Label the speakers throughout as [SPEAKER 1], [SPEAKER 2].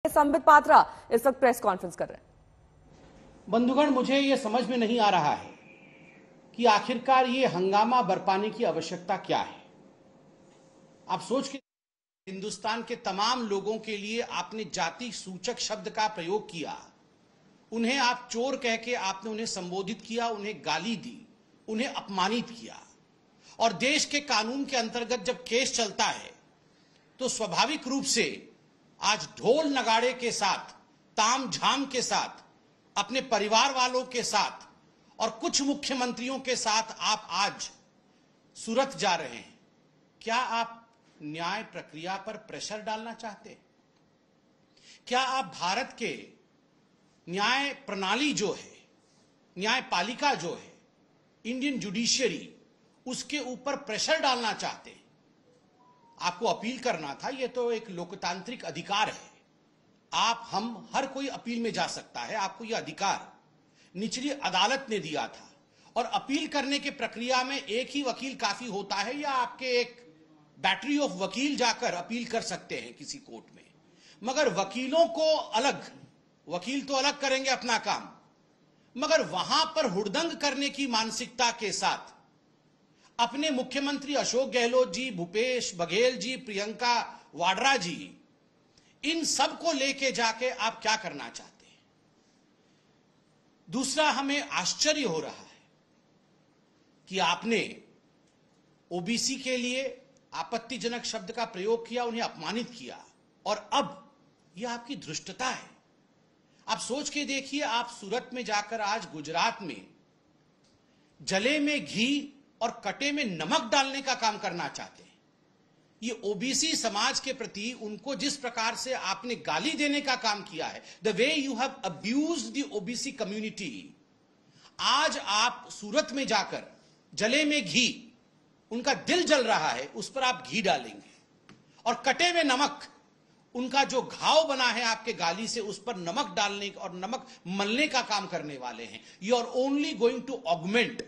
[SPEAKER 1] संबित पात्रा इस वक्त press conference कर रहे हैं।
[SPEAKER 2] बंधुगण, मुझे यह समझ में नहीं आ रहा है कि आखिरकार ये हंगामा बरपाने की आवश्यकता क्या है। आप सोच के हिंदुस्तान के तमाम लोगों के लिए आपने जाति सूचक शब्द का प्रयोग किया, उन्हें आप चोर कह के आपने उन्हें संबोधित किया, उन्हें गाली दी, उन्हें अपमानित किया। और देश के कानून के अंतर्गत जब केस चलता है तो स्वाभाविक रूप से आज ढोल नगाड़े के साथ, ताम झाम के साथ, अपने परिवार वालों के साथ और कुछ मुख्यमंत्रियों के साथ आप आज सूरत जा रहे हैं। क्या आप न्याय प्रक्रिया पर प्रेशर डालना चाहते हैं? क्या आप भारत के न्याय प्रणाली जो है, न्यायपालिका जो है, इंडियन जुडिशियरी, उसके ऊपर प्रेशर डालना चाहते हैं? आपको अपील करना था, यह तो एक लोकतांत्रिक अधिकार है। आप, हम, हर कोई अपील में जा सकता है। आपको यह अधिकार निचली अदालत ने दिया था। और अपील करने की प्रक्रिया में एक ही वकील काफी होता है या आपके एक बैटरी ऑफ वकील जाकर अपील कर सकते हैं किसी कोर्ट में? मगर वकीलों को अलग, वकील तो अलग करेंगे अपना काम, मगर वहां पर हुड़दंग करने की मानसिकता के साथ अपने मुख्यमंत्री अशोक गहलोत जी, भूपेश बघेल जी, प्रियंका वाड्रा जी, इन सब को लेके जाके आप क्या करना चाहते हैं? दूसरा, हमें आश्चर्य हो रहा है कि आपने ओबीसी के लिए आपत्तिजनक शब्द का प्रयोग किया, उन्हें अपमानित किया, और अब यह आपकी धृष्टता है। आप सोच के देखिए, आप सूरत में जाकर आज गुजरात में जले में घी और कटे में नमक डालने का काम करना चाहते हैं। ये ओबीसी समाज के प्रति उनको जिस प्रकार से आपने गाली देने का काम किया है, the way you have abused the OBC community, आज आप सूरत में जाकर जले में घी, उनका दिल जल रहा है, उस पर आप घी डालेंगे, और कटे में नमक, उनका जो घाव बना है आपके गाली से, उस पर नमक डालने और नमक मलने का काम करने वाले हैं। You are only going to augment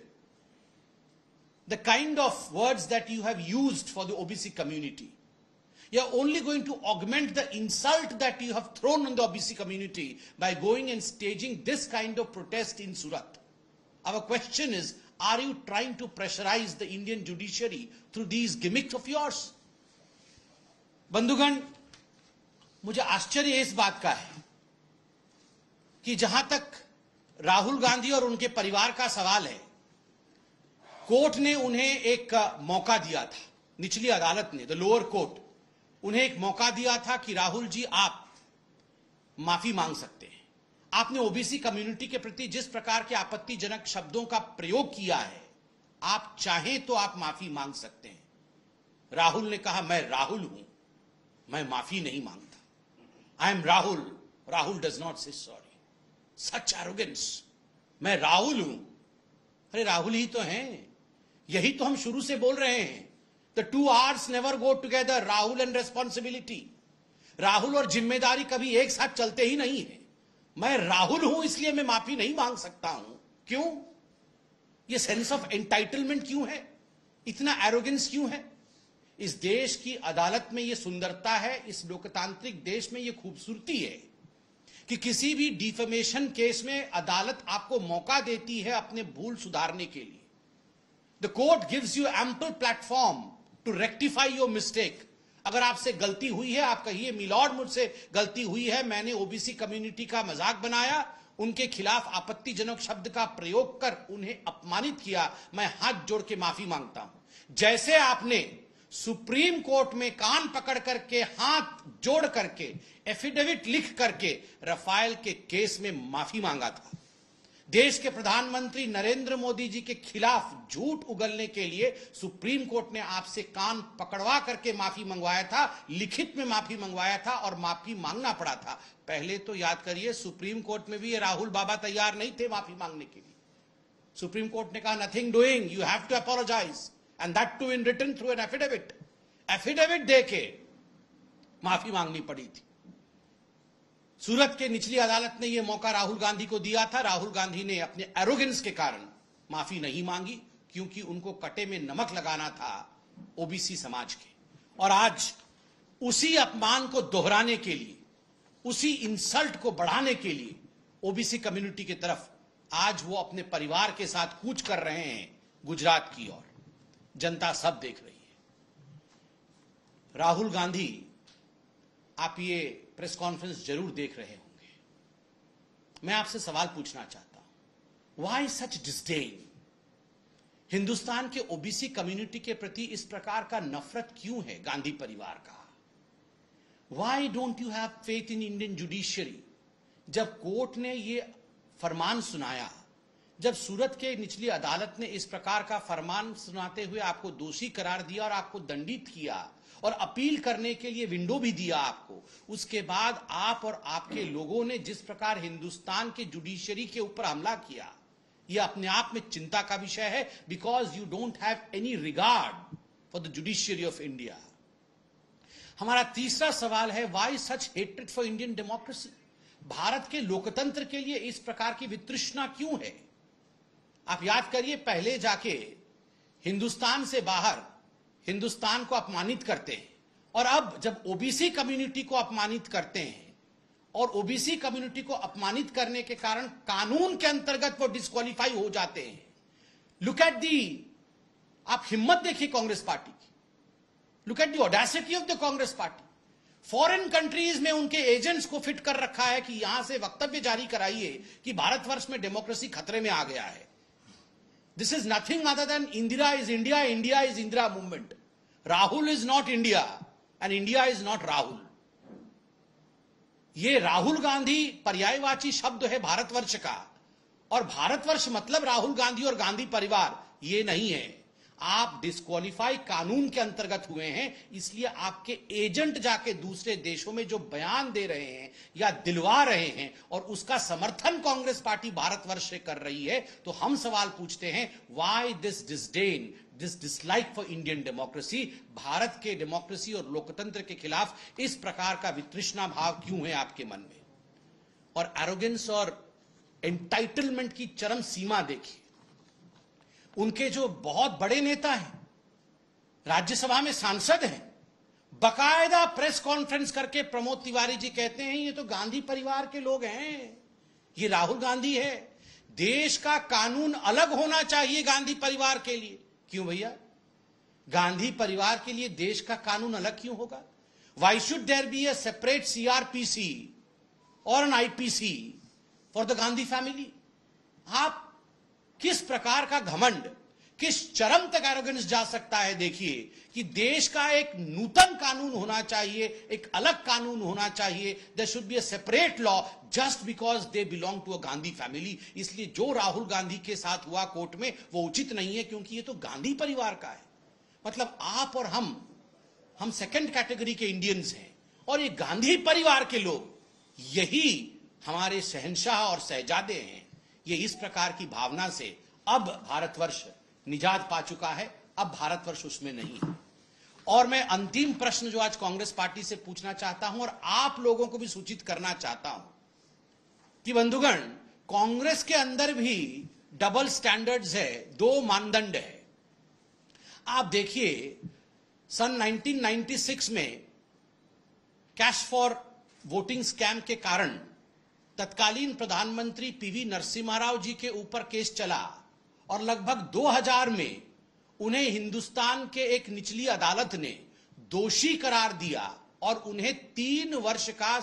[SPEAKER 2] the kind of words that you have used for the OBC community. You are only going to augment the insult that you have thrown on the OBC community by going and staging this kind of protest in Surat. Our question is, are you trying to pressurize the Indian judiciary through these gimmicks of yours? बंधुगण, मुझे आश्चर्य इस बात का है कि जहां तक राहुल गांधी और उनके परिवार का सवाल है, कोर्ट ने उन्हें एक मौका दिया था, निचली अदालत ने, द लोअर कोर्ट, उन्हें एक मौका दिया था कि राहुल जी आप माफी मांग सकते हैं। आपने ओबीसी कम्युनिटी के प्रति जिस प्रकार के आपत्तिजनक शब्दों का प्रयोग किया है, आप चाहें तो आप माफी मांग सकते हैं। राहुल ने कहा, मैं राहुल हूं, मैं माफी नहीं मांगता। I am Rahul, Rahul does not say sorry. Such arrogance, मैं राहुल हूं। अरे राहुल ही तो हैं, यही तो हम शुरू से बोल रहे हैं। The two are never go together, Rahul and responsibility. Rahul और जिम्मेदारी कभी एक साथ चलते ही नहीं है। मैं राहुल हूं इसलिए मैं माफी नहीं मांग सकता हूं। क्यों? ये सेंस ऑफ एंटाइटलमेंट क्यों है? इतना एरोगेंस क्यों है? इस देश की अदालत में यह सुंदरता है, इस लोकतांत्रिक देश में यह खूबसूरती है कि किसी भी डिफेमेशन केस में अदालत आपको मौका देती है अपने भूल सुधारने के लिए। The court gives you ample platform to rectify your mistake. अगर आपसे गलती हुई है, आप कहिए, मिलॉर्ड मुझसे गलती हुई है, मैंने ओबीसी कम्युनिटी का मजाक बनाया, उनके खिलाफ आपत्तिजनक शब्द का प्रयोग कर उन्हें अपमानित किया, मैं हाथ जोड़ के माफी मांगता हूं। जैसे आपने सुप्रीम कोर्ट में कान पकड़ करके, हाथ जोड़ करके, एफिडेविट लिख करके रफाल के केस में माफी मांगा था। देश के प्रधानमंत्री नरेंद्र मोदी जी के खिलाफ झूठ उगलने के लिए सुप्रीम कोर्ट ने आपसे कान पकड़वा करके माफी मंगवाया था, लिखित में माफी मंगवाया था और माफी मांगना पड़ा था। पहले तो याद करिए, सुप्रीम कोर्ट में भी ये राहुल बाबा तैयार नहीं थे माफी मांगने के लिए। सुप्रीम कोर्ट ने कहा, nothing doing, you have to apologise, and that too in written through an affidavit. Affidavit देके माफी मांगनी पड़ी थी। सूरत के निचली अदालत ने यह मौका राहुल गांधी को दिया था। राहुल गांधी ने अपने एरोगेंस के कारण माफी नहीं मांगी, क्योंकि उनको कटे में नमक लगाना था ओबीसी समाज के। और आज उसी अपमान को दोहराने के लिए उसी इंसल्ट को बढ़ाने के लिए ओबीसी कम्युनिटी की तरफ आज वो अपने परिवार के साथ कूच कर रहे हैं गुजरात की ओर। जनता सब देख रही है। राहुल गांधी, आप ये प्रेस कॉन्फ्रेंस जरूर देख रहे होंगे। मैं आपसे सवाल पूछना चाहता हूं, व्हाई सच डिस्डेन? हिंदुस्तान के ओबीसी कम्युनिटी के प्रति इस प्रकार का नफरत क्यों है गांधी परिवार का? Why don't you have faith in Indian judiciary? जब कोर्ट ने ये फरमान सुनाया, जब सूरत के निचली अदालत ने इस प्रकार का फरमान सुनाते हुए आपको दोषी करार दिया और आपको दंडित किया और अपील करने के लिए विंडो भी दिया आपको, उसके बाद आप और आपके लोगों ने जिस प्रकार हिंदुस्तान के जुडिशरी के ऊपर हमला किया, यह अपने आप में चिंता का विषय है। Because you don't have any regard for the judiciary of India. हमारा तीसरा सवाल है, why such hatred for Indian democracy? Bharat के लोकतंत्र के लिए इस प्रकार की वितृष्णा क्यों है? आप याद करिए, पहले जाके हिंदुस्तान से बाहर हिंदुस्तान को अपमानित करते हैं, और अब जब ओबीसी कम्युनिटी को अपमानित करते हैं और ओबीसी कम्युनिटी को अपमानित करने के कारण कानून के अंतर्गत वो डिस्क्वालीफाई हो जाते हैं। लुक एट दी, आप हिम्मत देखिए कांग्रेस पार्टी की। Look at the audacity of the Congress party. Foreign countries में उनके एजेंट्स को फिट कर रखा है कि यहां से वक्तव्य जारी कराइए कि भारतवर्ष में डेमोक्रेसी खतरे में आ गया है। This is nothing other than Indira is India, India is Indira movement. Rahul is not India and India is not Rahul. ये राहुल गांधी पर्यायवाची शब्द है भारतवर्ष का, और भारतवर्ष मतलब राहुल गांधी और गांधी परिवार ये नहीं है। आप डिस्क्वालीफाई कानून के अंतर्गत हुए हैं, इसलिए आपके एजेंट जाके दूसरे देशों में जो बयान दे रहे हैं या दिलवा रहे हैं और उसका समर्थन कांग्रेस पार्टी भारतवर्ष से कर रही है, तो हम सवाल पूछते हैं, why this disdain, this dislike for Indian democracy? Bharat के डेमोक्रेसी और लोकतंत्र के खिलाफ इस प्रकार का वितृष्णा भाव क्यों है आपके मन में? और एरोगेंस और एंटाइटलमेंट की चरम सीमा देखिए। उनके जो बहुत बड़े नेता हैं, राज्यसभा में सांसद हैं, बकायदा प्रेस कॉन्फ्रेंस करके प्रमोद तिवारी जी कहते हैं ये तो गांधी परिवार के लोग हैं, ये राहुल गांधी है। देश का कानून अलग होना चाहिए गांधी परिवार के लिए। क्यों भैया? गांधी परिवार के लिए देश का कानून अलग क्यों होगा? Why should there be a separate CrPC और an IPC for the Gandhi family? आप किस प्रकार का घमंड, किस चरम तक एरोगेंस जा सकता है? देखिए कि देश का एक नूतन कानून होना चाहिए, एक अलग कानून होना चाहिए। There should be a separate law just because they belong to a Gandhi family. इसलिए जो राहुल गांधी के साथ हुआ कोर्ट में वो उचित नहीं है, क्योंकि ये तो गांधी परिवार का है। मतलब आप और हम सेकंड कैटेगरी के इंडियंस हैं, और ये गांधी परिवार के लोग, यही हमारे शहंशाह और शहजादे हैं। ये इस प्रकार की भावना से अब भारतवर्ष निजात पा चुका है, अब भारतवर्ष उसमें नहीं है। और मैं अंतिम प्रश्न जो आज कांग्रेस पार्टी से पूछना चाहता हूं और आप लोगों को भी सूचित करना चाहता हूं कि बंधुगण, कांग्रेस के अंदर भी डबल स्टैंडर्ड्स है, दो मानदंड है। आप देखिए, सन 1996 में कैश फॉर वोटिंग स्कैम के कारण तत्कालीन प्रधानमंत्री पीवी नरसिम्हा राव जी के ऊपर केस चला, और लगभग 2000 में उन्हें हिंदुस्तान के एक निचली अदालत ने दोषी करार दिया और उन्हें 3 वर्ष का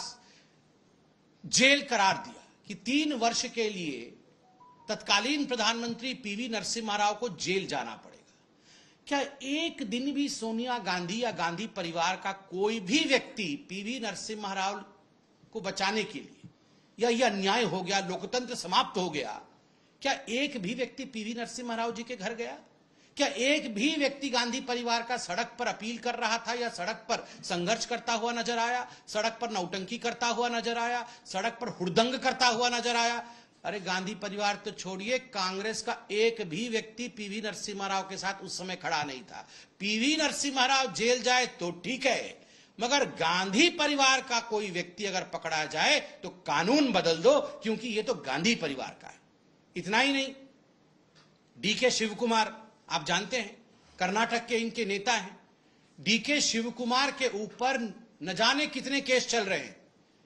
[SPEAKER 2] जेल करार दिया कि 3 वर्ष के लिए तत्कालीन प्रधानमंत्री पीवी नरसिम्हा राव को जेल जाना पड़ेगा। क्या एक दिन भी सोनिया गांधी या गांधी परिवार का कोई भी व्यक्ति पीवी नरसिम्हा राव को बचाने के लिए, या यह अन्याय हो गया, लोकतंत्र समाप्त हो गया, क्या एक भी व्यक्ति पीवी नरसिम्हा राव जी के घर गया? क्या एक भी व्यक्ति गांधी परिवार का सड़क पर अपील कर रहा था या सड़क पर संघर्ष करता हुआ नजर आया, सड़क पर नौटंकी करता हुआ नजर आया, सड़क पर हुड़दंग करता हुआ नजर आया? अरे गांधी परिवार तो छोड़िए, कांग्रेस का एक भी व्यक्ति पीवी नरसिम्हा राव के साथ उस समय खड़ा नहीं था। पीवी नरसिम्हा राव जेल जाए तो ठीक है, मगर गांधी परिवार का कोई व्यक्ति अगर पकड़ा जाए तो कानून बदल दो, क्योंकि ये तो गांधी परिवार का है। इतना ही नहीं, डीके शिवकुमार, आप जानते हैं कर्नाटक के इनके नेता हैं। डीके शिवकुमार के ऊपर न जाने कितने केस चल रहे हैं।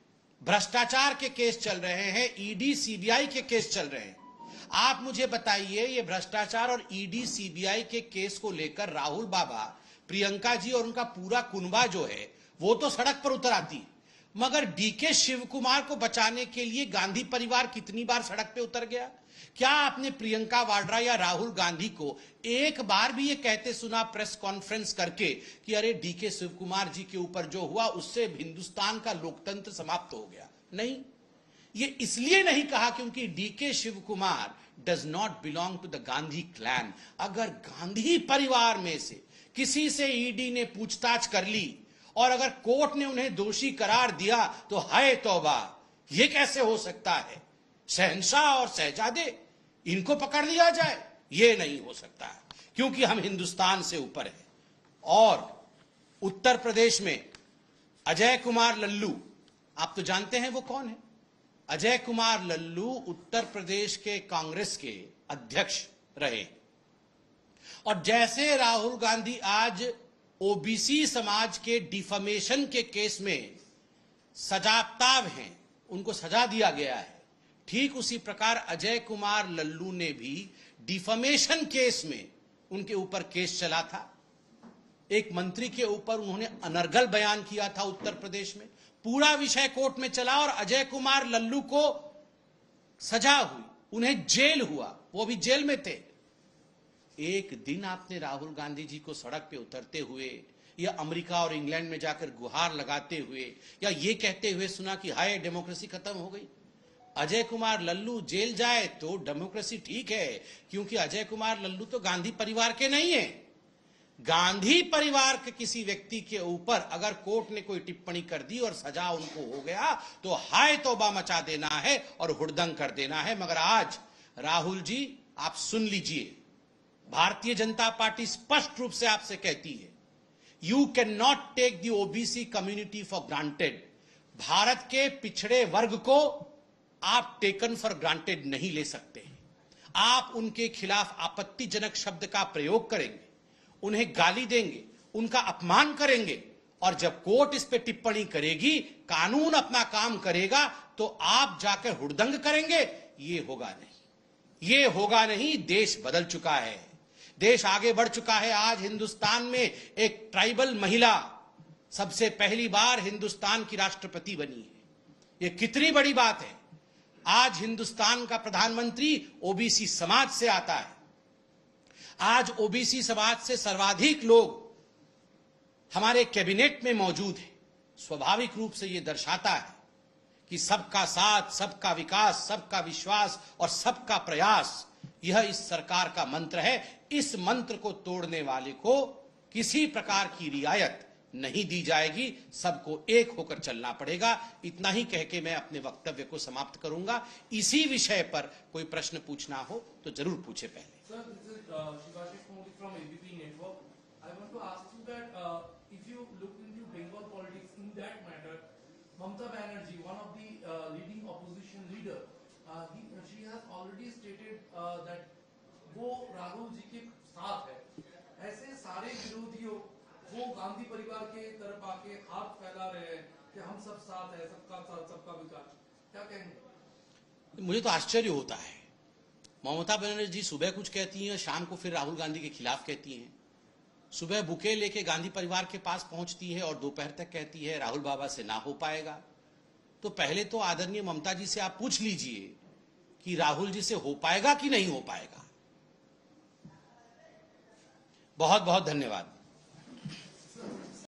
[SPEAKER 2] भ्रष्टाचार के केस चल रहे हैं, ईडी सीबीआई के केस चल रहे हैं। आप मुझे बताइए, ये भ्रष्टाचार और ईडी सीबीआई के केस को लेकर राहुल बाबा, प्रियंका जी और उनका पूरा कुनबा जो है वो तो सड़क पर उतर आती है, मगर डीके शिव कुमार को बचाने के लिए गांधी परिवार कितनी बार सड़क पे उतर गया? क्या आपने प्रियंका वाड्रा या राहुल गांधी को एक बार भी ये कहते सुना प्रेस कॉन्फ्रेंस करके कि अरे डीके शिव कुमार जी के ऊपर जो हुआ उससे हिंदुस्तान का लोकतंत्र समाप्त हो गया? नहीं, ये इसलिए नहीं कहा क्योंकि DK Shiv Kumar does not belong to the Gandhi clan. अगर गांधी परिवार में से किसी से ईडी ने पूछताछ कर ली और अगर कोर्ट ने उन्हें दोषी करार दिया तो हाय तौबा, ये कैसे हो सकता है? शहंशाह और शहजादे इनको पकड़ लिया जाए, ये नहीं हो सकता है, क्योंकि हम हिंदुस्तान से ऊपर हैं। और उत्तर प्रदेश में अजय कुमार लल्लू, आप तो जानते हैं वो कौन है? अजय कुमार लल्लू उत्तर प्रदेश के कांग्रेस के अध्यक्ष रहे, और जैसे राहुल गांधी आज ओबीसी समाज के डिफेमेशन के केस में सजाताब हैं, उनको सजा दिया गया है, ठीक उसी प्रकार अजय कुमार लल्लू ने भी डिफेमेशन केस में उनके ऊपर केस चला था। एक मंत्री के ऊपर उन्होंने अनर्गल बयान किया था उत्तर प्रदेश में, पूरा विषय कोर्ट में चला और अजय कुमार लल्लू को सजा हुई, उन्हें जेल हुआ, वो भी जेल में थे। एक दिन आपने राहुल गांधी जी को सड़क पे उतरते हुए या अमेरिका और इंग्लैंड में जाकर गुहार लगाते हुए या ये कहते हुए सुना कि हाय डेमोक्रेसी खत्म हो गई? अजय कुमार लल्लू जेल जाए तो डेमोक्रेसी ठीक है, क्योंकि अजय कुमार लल्लू तो गांधी परिवार के नहीं है। गांधी परिवार के किसी व्यक्ति के ऊपर अगर कोर्ट ने कोई टिप्पणी कर दी और सजा उनको हो गया तो हाय तौबा मचा देना है और हुड़दंग कर देना है। मगर आज राहुल जी आप सुन लीजिए, भारतीय जनता पार्टी स्पष्ट रूप से आपसे कहती है, you can not take the OBC community for granted. Bharat के पिछड़े वर्ग को आप टेकन फॉर ग्रांटेड नहीं ले सकते। आप उनके खिलाफ आपत्तिजनक शब्द का प्रयोग करेंगे, उन्हें गाली देंगे, उनका अपमान करेंगे, और जब कोर्ट इस पे टिप्पणी करेगी, कानून अपना काम करेगा, तो आप जाकर हुड़दंग करेंगे। ये होगा नहीं, ये होगा नहीं। देश बदल चुका है, देश आगे बढ़ चुका है। आज हिंदुस्तान में एक ट्राइबल महिला सबसे पहली बार हिंदुस्तान की राष्ट्रपति बनी है। ये कितनी बड़ी बात है। आज हिंदुस्तान का प्रधानमंत्री ओबीसी समाज से आता है। आज ओबीसी समाज से सर्वाधिक लोग हमारे कैबिनेट में मौजूद हैं। स्वाभाविक रूप से यह दर्शाता है कि सबका साथ, सबका विकास, सबका विश्वास और सबका प्रयास, यह इस सरकार का मंत्र है। इस मंत्र को तोड़ने वाले को किसी प्रकार की रियायत नहीं दी जाएगी, सबको एक होकर चलना पड़ेगा। इतना ही कह के मैं अपने वक्तव्य को समाप्त करूंगा। इसी विषय पर कोई प्रश्न पूछना हो तो जरूर पूछे। पहले
[SPEAKER 3] sir, this is Shivashish Modi from ABP Network. I want to ask you that if you look into Bengal politics in that matter, Mamata Banerjee, one of the leading opposition leader, she has already stated that वो राहुल जी के साथ है। ऐसे सारे विरोधियों वो गांधी परिवार के तरफ आके हाथ फैला रहे हैं कि हम सब साथ है, सबका साथ, सबका विकास। क्या कहेंगे?
[SPEAKER 2] मुझे तो आश्चर्य होता है, ममता बनर्जी सुबह कुछ कहती हैं, शाम को फिर राहुल गांधी के खिलाफ कहती हैं। सुबह बुके लेके गांधी परिवार के पास पहुंचती है और दोपहर तक कहती है राहुल बाबा से ना हो पाएगा। तो पहले तो आदरणीय ममता जी से आप पूछ लीजिए कि राहुल जी से हो पाएगा कि नहीं हो पाएगा। बहुत बहुत धन्यवाद।